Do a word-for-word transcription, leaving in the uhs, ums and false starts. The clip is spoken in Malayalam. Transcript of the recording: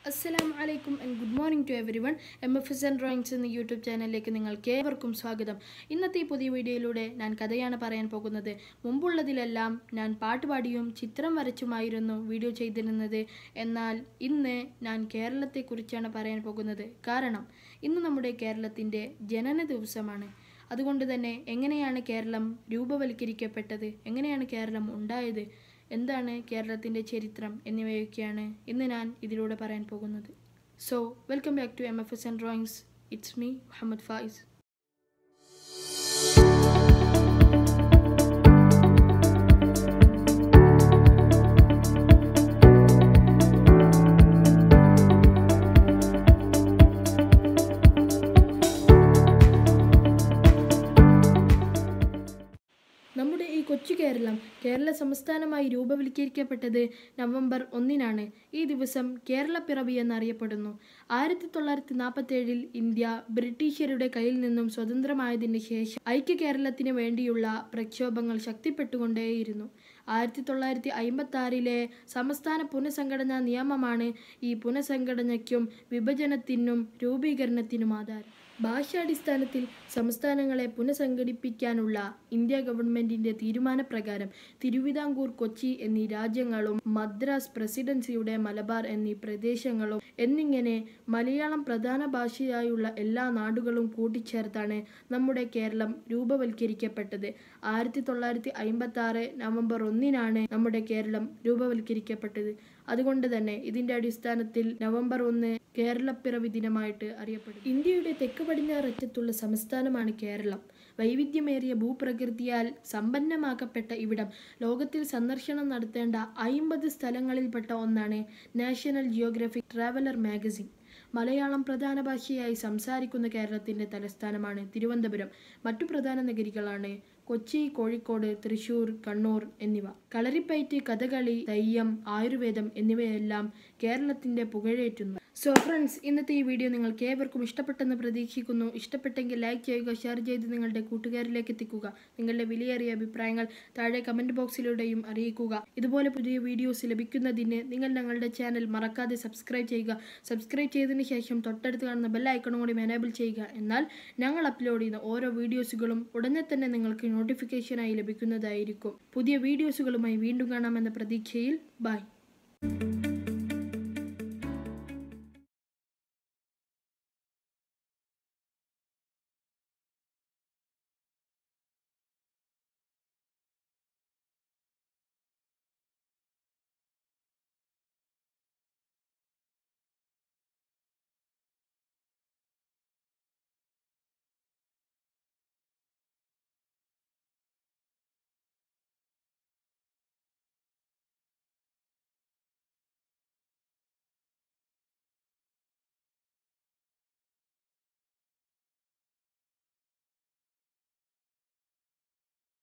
Assalamu alaikum and good morning to everyone. M F S N Drawings എന്ന യൂട്യൂബ് ചാനലിലേക്ക് നിങ്ങൾക്ക് ഏവർക്കും സ്വാഗതം. ഇന്നത്തെ ഈ പുതിയ വീഡിയോയിലൂടെ ഞാൻ കഥയാണ് പറയാൻ പോകുന്നത്. മുമ്പുള്ളതിലെല്ലാം ഞാൻ പാട്ടുപാടിയും ചിത്രം വരച്ചുമായിരുന്നു വീഡിയോ ചെയ്തിരുന്നത്. എന്നാൽ ഇന്ന് ഞാൻ കേരളത്തെക്കുറിച്ചാണ് പറയാൻ പോകുന്നത്. കാരണം ഇന്ന് നമ്മുടെ കേരളത്തിൻ്റെ ജനന ദിവസമാണ്. അതുകൊണ്ട് തന്നെ എങ്ങനെയാണ് കേരളം രൂപവൽക്കരിക്കപ്പെട്ടത്, എങ്ങനെയാണ് കേരളം ഉണ്ടായത്, എന്താണ് കേരളത്തിൻ്റെ ചരിത്രം എന്നിവയൊക്കെയാണ് ഇന്ന് ഞാൻ ഇതിലൂടെ പറയാൻ പോകുന്നത്. So welcome back to M F S N drawings. It's me Muhammad Faiz. നമ്മുടെ ഈ കൊച്ചു കേരളം കേരള സംസ്ഥാനമായി രൂപവൽക്കരിക്കപ്പെട്ടത് നവംബർ ഒന്നിനാണ്. ഈ ദിവസം കേരളപ്പിറവി എന്നറിയപ്പെടുന്നു. ആയിരത്തി തൊള്ളായിരത്തി നാൽപ്പത്തി ഏഴിൽ ഇന്ത്യ ബ്രിട്ടീഷരുടെ കയ്യിൽ നിന്നും സ്വതന്ത്രമായതിന് ശേഷം ഐക്യ കേരളത്തിന് വേണ്ടിയുള്ള പ്രക്ഷോഭങ്ങൾ ശക്തിപ്പെട്ടുകൊണ്ടേയിരുന്നു. ആയിരത്തി തൊള്ളായിരത്തി അമ്പത്തി ആറിലെ സംസ്ഥാന പുനഃസംഘടനാ നിയമമാണ് ഈ പുനഃസംഘടനയ്ക്കും വിഭജനത്തിനും രൂപീകരണത്തിനും ആധാരം. ഭാഷാടിസ്ഥാനത്തിൽ സംസ്ഥാനങ്ങളെ പുനഃസംഘടിപ്പിക്കാനുള്ള ഇന്ത്യ ഗവൺമെന്റിന്റെ തീരുമാനപ്രകാരം തിരുവിതാംകൂർ, കൊച്ചി എന്നീ രാജ്യങ്ങളും മദ്രാസ് പ്രസിഡൻസിയുടെ മലബാർ എന്നീ പ്രദേശങ്ങളും എന്നിങ്ങനെ മലയാളം പ്രധാന ഭാഷയായുള്ള എല്ലാ നാടുകളും കൂട്ടിച്ചേർത്താണ് നമ്മുടെ കേരളം രൂപവൽക്കരിക്കപ്പെട്ടത്. ആയിരത്തി തൊള്ളായിരത്തി അമ്പത്തി ആറ് നവംബർ ഒന്നിനാണ് നമ്മുടെ കേരളം രൂപവൽക്കരിക്കപ്പെട്ടത്. അതുകൊണ്ട് തന്നെ ഇതിന്റെ അടിസ്ഥാനത്തിൽ നവംബർ ഒന്ന് കേരളപ്പിറവി ദിനമായിട്ട് അറിയപ്പെടും. ഇന്ത്യയുടെ തെക്ക് പടിഞ്ഞാററ്റത്തുള്ള സംസ്ഥാനമാണ് കേരളം. വൈവിധ്യമേറിയ ഭൂപ്രകൃതിയാൽ സമ്പന്നമാക്കപ്പെട്ട ഇവിടം ലോകത്തിൽ സന്ദർശനം നടത്തേണ്ട അയിമ്പത് സ്ഥലങ്ങളിൽപ്പെട്ട ഒന്നാണ് national geographic traveller magazine. Malayalam പ്രധാന ഭാഷയായി സംസാരിക്കുന്ന കേരളത്തിൻ്റെ തലസ്ഥാനമാണ് തിരുവനന്തപുരം. മറ്റു പ്രധാന നഗരികളാണ് കൊച്ചി, കോഴിക്കോട്, തൃശൂർ, കണ്ണൂർ എന്നിവ. കളരിപ്പയറ്റ്, കഥകളി, തെയ്യം, ആയുർവേദം എന്നിവയെല്ലാം കേരളത്തിൻ്റെ പുകഴേറ്റുന്നു. സോ ഫ്രണ്ട്സ്, ഇന്നത്തെ ഈ വീഡിയോ നിങ്ങൾക്ക് ഏവർക്കും ഇഷ്ടപ്പെട്ടെന്ന് പ്രതീക്ഷിക്കുന്നു. ഇഷ്ടപ്പെട്ടെങ്കിൽ ലൈക്ക് ചെയ്യുക, ഷെയർ ചെയ്ത് നിങ്ങളുടെ കൂട്ടുകാരിലേക്ക് എത്തിക്കുക. നിങ്ങളുടെ വിലയേറിയ അഭിപ്രായങ്ങൾ താഴെ കമൻറ്റ് ബോക്സിലൂടെയും അറിയിക്കുക. ഇതുപോലെ പുതിയ വീഡിയോസ് ലഭിക്കുന്നതിന് നിങ്ങൾ ഞങ്ങളുടെ ചാനൽ മറക്കാതെ സബ്സ്ക്രൈബ് ചെയ്യുക. സബ്സ്ക്രൈബ് ചെയ്തതിന് ശേഷം തൊട്ടടുത്ത് കാണുന്ന ബെൽ ഐക്കണും കൂടി എനേബിൾ ചെയ്യുക. എന്നാൽ ഞങ്ങൾ അപ്ലോഡ് ചെയ്യുന്ന ഓരോ വീഡിയോസുകളും ഉടനെ തന്നെ നിങ്ങൾക്ക് നോട്ടിഫിക്കേഷനായി ലഭിക്കുന്നതായിരിക്കും. പുതിയ വീഡിയോസുകളുമായി വീണ്ടും കാണാമെന്ന പ്രതീക്ഷയിൽ ബൈ.